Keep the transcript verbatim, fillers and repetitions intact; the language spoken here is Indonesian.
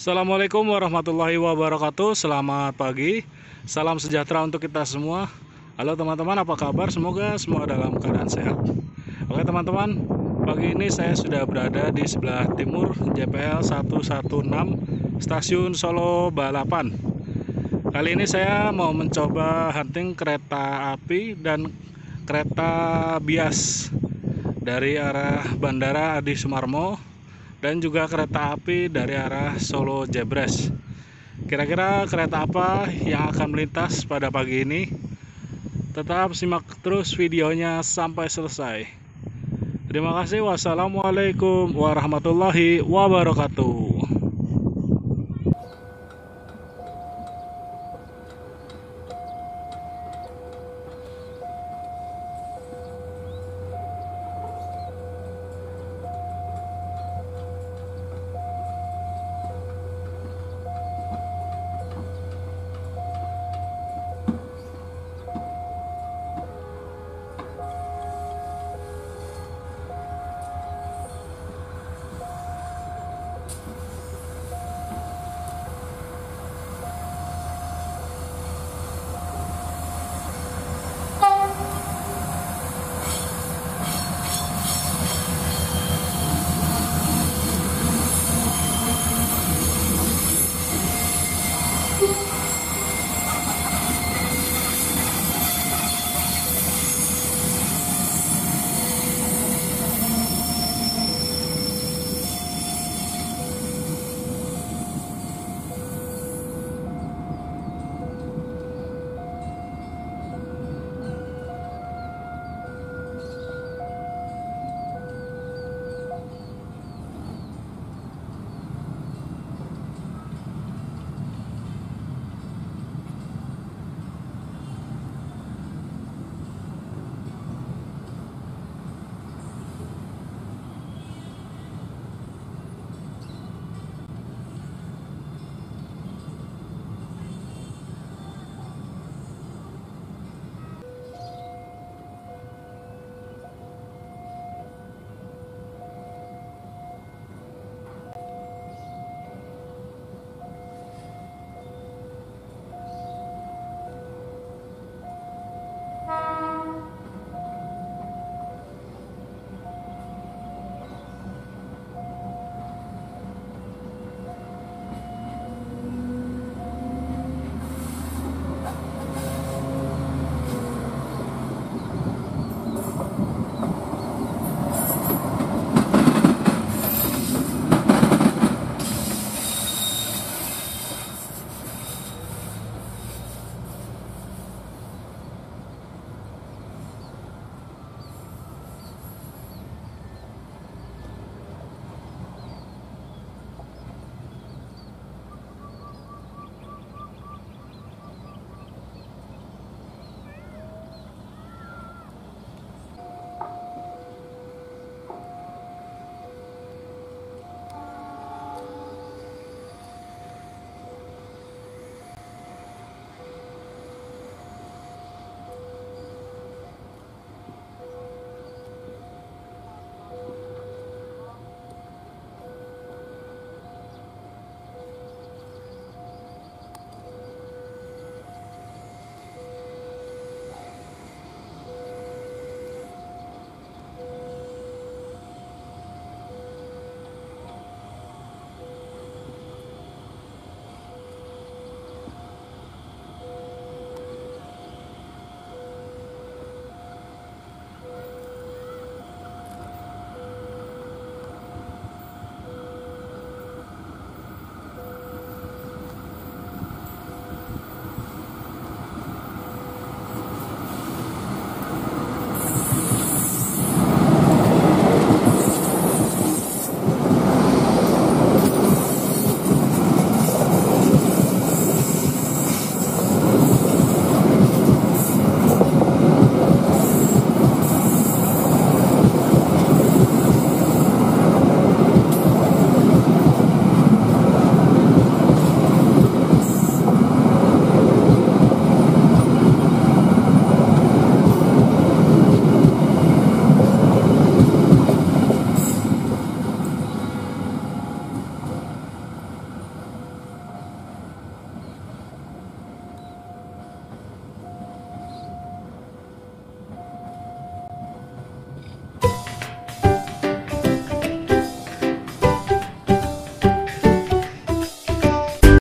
Assalamualaikum warahmatullahi wabarakatuh. Selamat pagi, salam sejahtera untuk kita semua. Halo teman-teman, apa kabar? Semoga semua dalam keadaan sehat. Oke teman-teman, pagi ini saya sudah berada di sebelah timur J P L seratus enam belas Stasiun Solo Balapan. Kali ini saya mau mencoba hunting kereta api dan kereta bias dari arah Bandara Adi Sumarmo dan juga kereta api dari arah Solo Jebres. Kira-kira kereta apa yang akan melintas pada pagi ini? Tetap simak terus videonya sampai selesai. Terima kasih. Wassalamualaikum warahmatullahi wabarakatuh.